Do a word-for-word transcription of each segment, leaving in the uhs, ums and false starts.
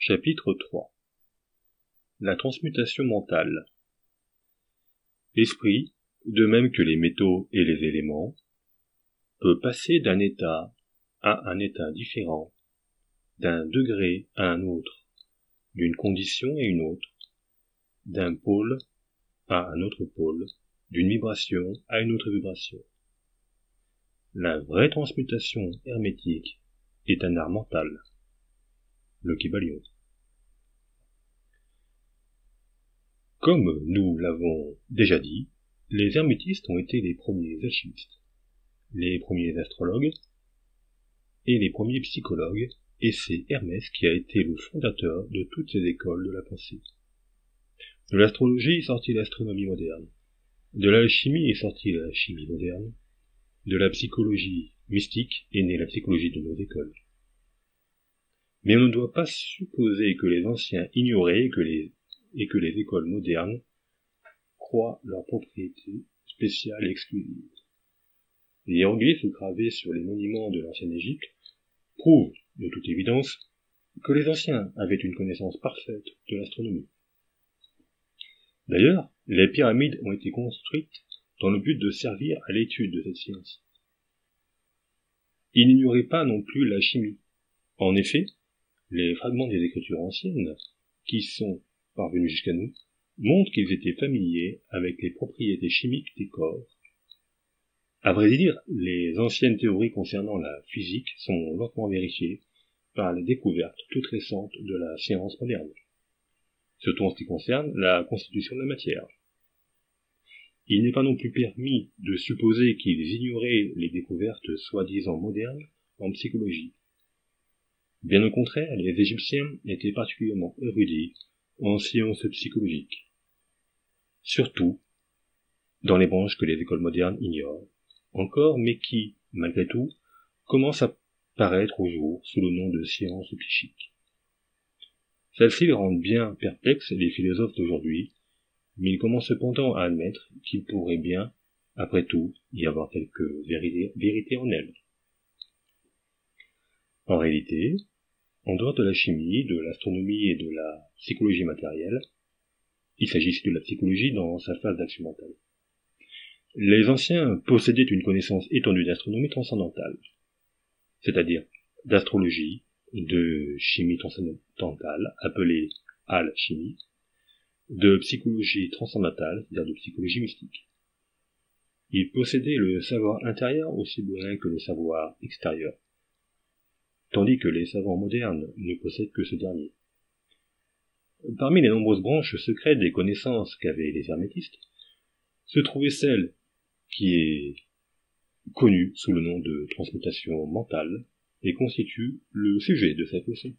Chapitre trois. La transmutation mentale. L'esprit, de même que les métaux et les éléments, peut passer d'un état à un état différent, d'un degré à un autre, d'une condition à une autre, d'un pôle à un autre pôle, d'une vibration à une autre vibration. La vraie transmutation hermétique est un art mental, le Kybalion. Comme nous l'avons déjà dit, les hermétistes ont été les premiers alchimistes, les premiers astrologues et les premiers psychologues, et c'est Hermès qui a été le fondateur de toutes ces écoles de la pensée. De l'astrologie est sortie l'astronomie moderne, de l'alchimie est sortie la chimie moderne, de la psychologie mystique est née la psychologie de nos écoles. Mais on ne doit pas supposer que les anciens ignoraient que les, et que les écoles modernes croient leurs propriétés spéciales et exclusives. Les hiéroglyphes gravés sur les monuments de l'ancienne Égypte prouvent, de toute évidence, que les anciens avaient une connaissance parfaite de l'astronomie. D'ailleurs, les pyramides ont été construites dans le but de servir à l'étude de cette science. Ils n'ignoraient pas non plus la chimie. En effet, les fragments des écritures anciennes, qui sont parvenus jusqu'à nous, montrent qu'ils étaient familiers avec les propriétés chimiques des corps. À vrai dire, les anciennes théories concernant la physique sont lentement vérifiées par les découvertes toutes récentes de la science moderne, surtout en ce qui concerne la constitution de la matière. Il n'est pas non plus permis de supposer qu'ils ignoraient les découvertes soi-disant modernes en psychologie. Bien au contraire, les Égyptiens étaient particulièrement érudits en sciences psychologiques, surtout dans les branches que les écoles modernes ignorent encore, mais qui, malgré tout, commencent à paraître au jour sous le nom de sciences psychiques. Celles-ci rendent bien perplexes les philosophes d'aujourd'hui, mais ils commencent cependant à admettre qu'il pourrait bien, après tout, y avoir quelques vérités en elles. En réalité, en dehors de la chimie, de l'astronomie et de la psychologie matérielle, il s'agissait de la psychologie dans sa phase d'action mentale. Les anciens possédaient une connaissance étendue d'astronomie transcendantale, c'est-à-dire d'astrologie, de chimie transcendantale, appelée alchimie, de psychologie transcendantale, c'est-à-dire de psychologie mystique. Ils possédaient le savoir intérieur aussi bien que le savoir extérieur, tandis que les savants modernes ne possèdent que ce dernier. Parmi les nombreuses branches secrètes des connaissances qu'avaient les hermétistes, se trouvait celle qui est connue sous le nom de transmutation mentale et constitue le sujet de cette leçon.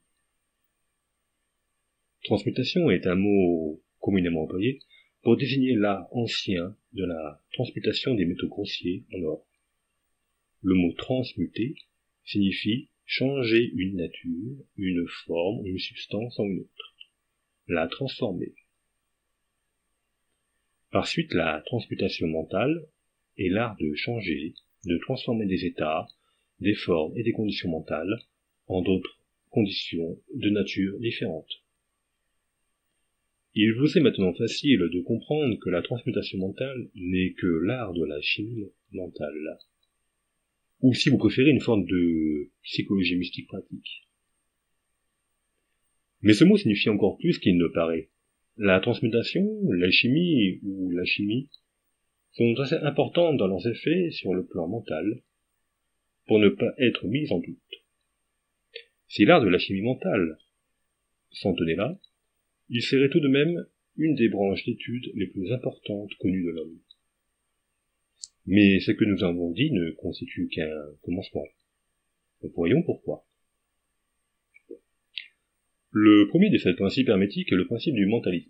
Transmutation est un mot communément employé pour désigner l'art ancien de la transmutation des métaux grossiers en or. Le mot transmuter signifie changer une nature, une forme ou une substance en une autre, la transformer. Par suite, la transmutation mentale est l'art de changer, de transformer des états, des formes et des conditions mentales en d'autres conditions de nature différente. Il vous est maintenant facile de comprendre que la transmutation mentale n'est que l'art de la chimie mentale, ou si vous préférez une forme de psychologie mystique pratique. Mais ce mot signifie encore plus qu'il ne paraît. La transmutation, l'alchimie ou la chimie sont assez importantes dans leurs effets sur le plan mental, pour ne pas être mises en doute. Si l'art de la chimie mentale s'en tenait là, il serait tout de même une des branches d'études les plus importantes connues de l'homme. Mais ce que nous avons dit ne constitue qu'un commencement. Nous voyons pourquoi. Le premier de ces principes hermétiques est le principe du mentalisme.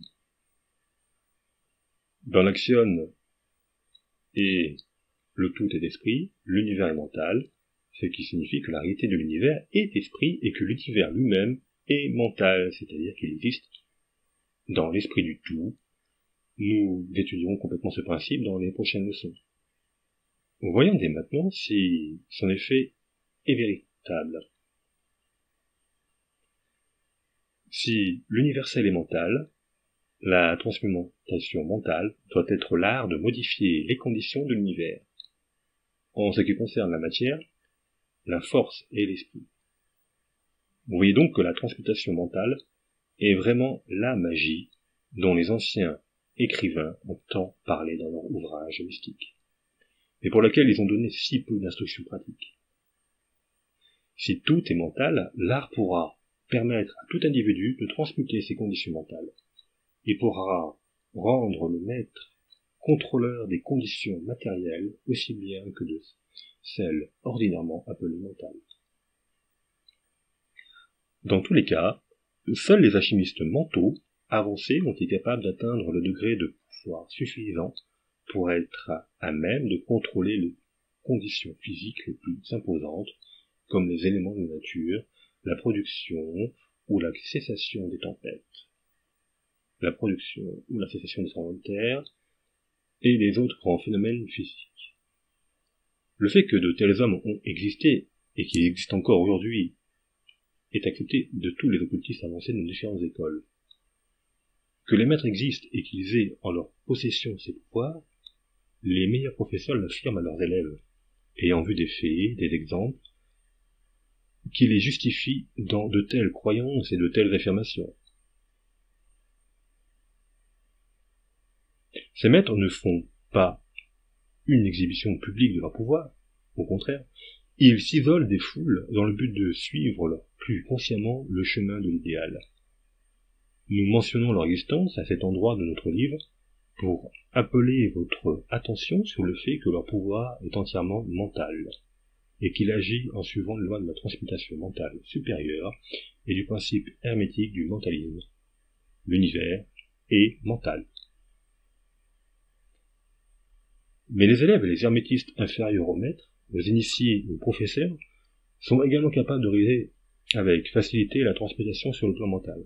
Dans l'axiome et le tout est esprit, l'univers est mental, ce qui signifie que la réalité de l'univers est esprit et que l'univers lui-même est mental, c'est-à-dire qu'il existe dans l'esprit du tout. Nous étudierons complètement ce principe dans les prochaines leçons. Voyons dès maintenant si son effet est véritable. Si l'universel est mental, la transmutation mentale doit être l'art de modifier les conditions de l'univers. En ce qui concerne la matière, la force et l'esprit. Vous voyez donc que la transmutation mentale est vraiment la magie dont les anciens écrivains ont tant parlé dans leurs ouvrages mystiques, et pour laquelle ils ont donné si peu d'instructions pratiques. Si tout est mental, l'art pourra permettre à tout individu de transmuter ses conditions mentales, et pourra rendre le maître contrôleur des conditions matérielles aussi bien que de celles ordinairement appelées mentales. Dans tous les cas, seuls les alchimistes mentaux avancés ont été capables d'atteindre le degré de pouvoir suffisant pour être à même de contrôler les conditions physiques les plus imposantes, comme les éléments de nature, la production ou la cessation des tempêtes, la production ou la cessation des tremblements de terre, et les autres grands phénomènes physiques. Le fait que de tels hommes ont existé, et qu'ils existent encore aujourd'hui, est accepté de tous les occultistes avancés de différentes écoles. Que les maîtres existent et qu'ils aient en leur possession ces pouvoirs, les meilleurs professeurs l'affirment à leurs élèves, ayant vu des faits, des exemples, qui les justifient dans de telles croyances et de telles affirmations. Ces maîtres ne font pas une exhibition publique de leur pouvoir, au contraire, ils s'isolent des foules dans le but de suivre leur plus consciemment le chemin de l'idéal. Nous mentionnons leur existence à cet endroit de notre livre pour appeler votre attention sur le fait que leur pouvoir est entièrement mental, et qu'il agit en suivant les lois de la transmutation mentale supérieure et du principe hermétique du mentalisme. L'univers est mental. Mais les élèves et les hermétistes inférieurs aux maîtres, aux initiés et aux professeurs, sont également capables de réaliser avec facilité la transmutation sur le plan mental.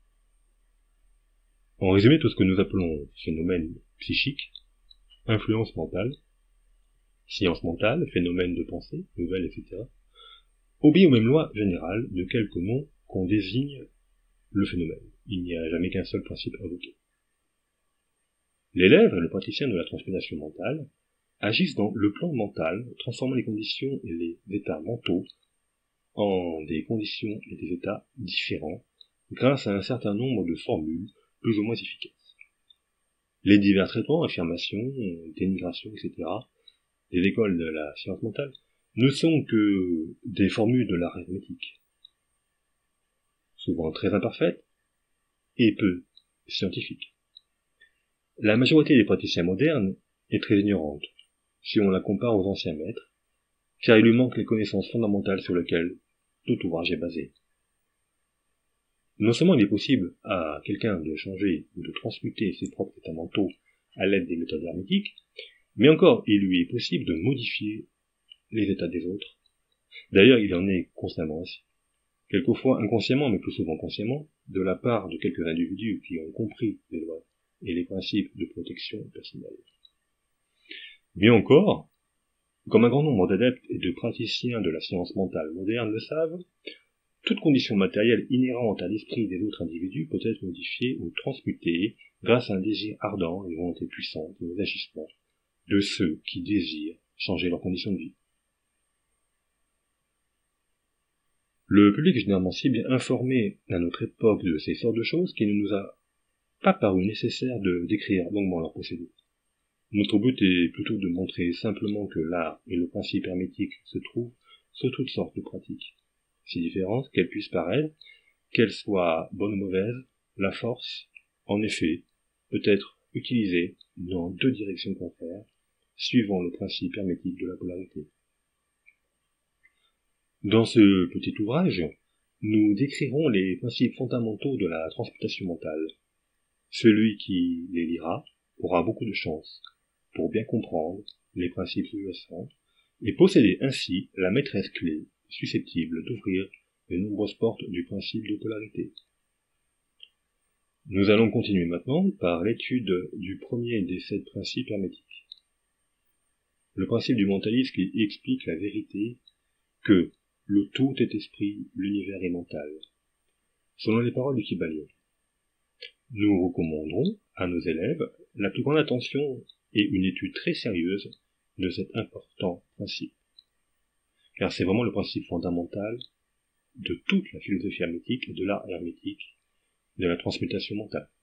En résumé, tout ce que nous appelons phénomène psychique, influence mentale, science mentale, phénomène de pensée, nouvelle, et cetera, obéit aux mêmes lois générales de quelques noms qu'on désigne le phénomène. Il n'y a jamais qu'un seul principe invoqué. L'élève et le praticien de la transmutation mentale agissent dans le plan mental, transformant les conditions et les états mentaux en des conditions et des états différents grâce à un certain nombre de formules plus ou moins efficaces. Les divers traitements, affirmations, dénigrations, et cetera des écoles de la science mentale ne sont que des formules de l'art hermétique, souvent très imparfaites et peu scientifiques. La majorité des praticiens modernes est très ignorante, si on la compare aux anciens maîtres, car il lui manque les connaissances fondamentales sur lesquelles tout ouvrage est basé. Non seulement il est possible à quelqu'un de changer ou de transmuter ses propres états mentaux à l'aide des méthodes hermétiques, mais encore il lui est possible de modifier les états des autres. D'ailleurs, il en est constamment ainsi. Quelquefois inconsciemment, mais plus souvent consciemment, de la part de quelques individus qui ont compris les lois et les principes de protection personnelle. Mieux encore, comme un grand nombre d'adeptes et de praticiens de la science mentale moderne le savent, toute condition matérielle inhérente à l'esprit des autres individus peut être modifiée ou transmutée grâce à un désir ardent et une volonté puissante des agissements de ceux qui désirent changer leurs conditions de vie. Le public est généralement si bien informé à notre époque de ces sortes de choses qu'il ne nous a pas paru nécessaire de décrire longuement leur procédé. Notre but est plutôt de montrer simplement que l'art et le principe hermétique se trouvent sur toutes sortes de pratiques. Si différentes qu'elles puissent paraître, qu'elles soient bonnes ou mauvaises, la force, en effet, peut être utilisée dans deux directions contraires, suivant le principe hermétique de la polarité. Dans ce petit ouvrage, nous décrirons les principes fondamentaux de la transmutation mentale. Celui qui les lira aura beaucoup de chance pour bien comprendre les principes sous-jacents et posséder ainsi la maîtresse clé susceptible d'ouvrir les nombreuses portes du principe de polarité. Nous allons continuer maintenant par l'étude du premier des sept principes hermétiques. Le principe du mentalisme qui explique la vérité que le tout est esprit, l'univers est mental. selon les paroles du Kybalion. Nous recommandons à nos élèves la plus grande attention et une étude très sérieuse de cet important principe, car c'est vraiment le principe fondamental de toute la philosophie hermétique et de l'art hermétique, de la transmutation mentale.